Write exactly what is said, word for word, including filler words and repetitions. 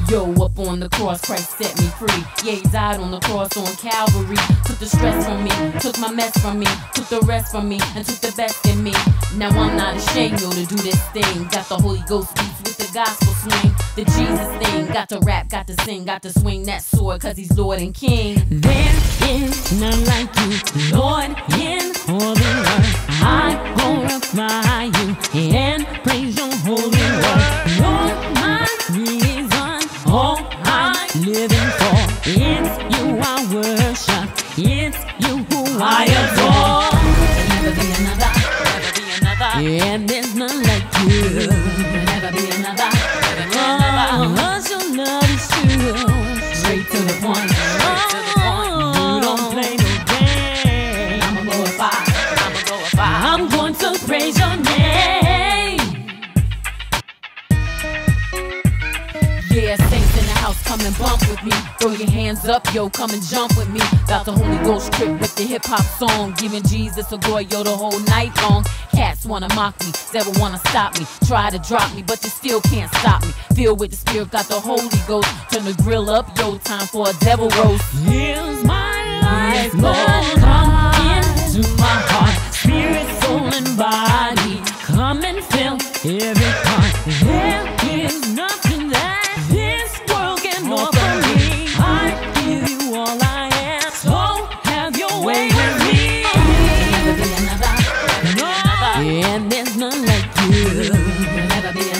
Yo, up on the cross, Christ set me free. Yeah, he died on the cross on Calvary. Took the stress from me, took my mess from me, took the rest from me, and took the best in me. Now I'm not ashamed, yo, to do this thing. Got the Holy Ghost beats with the gospel swing. The Jesus thing, got to rap, got to sing, got to swing that sword, cause he's Lord and King. There is none like you, Lord, in all the earth. I glorify you and praise your holy word. You're my reason, all I'm living for. It's you I worship, it's you who I adore. There'll never be another, never be another. And there's none like you. There'll never be another, never be another. Cause your love is true, Straight to the point, straight to the point. you don't play no game. I'ma glorify, I'ma glorify. I'm going to praise your name. Yeah, saints in the house, come and bump with me. Throw your hands up, yo, come and jump with me. About the Holy Ghost trip with the hip-hop song. Giving Jesus a glory, yo, the whole night long. Cats wanna mock me, never wanna stop me. Try to drop me, but you still can't stop me. Filled with the Spirit, got the Holy Ghost. Turn the grill up, yo, time for a devil roast. Here's my life, Lord, come into my heart. Spirit, soul, and body, come and fill every part. There is nothing that this world can offer me. I give you all I am, so have your way with me. There'll never be another, never be another. And there's none like you. There'll never be another.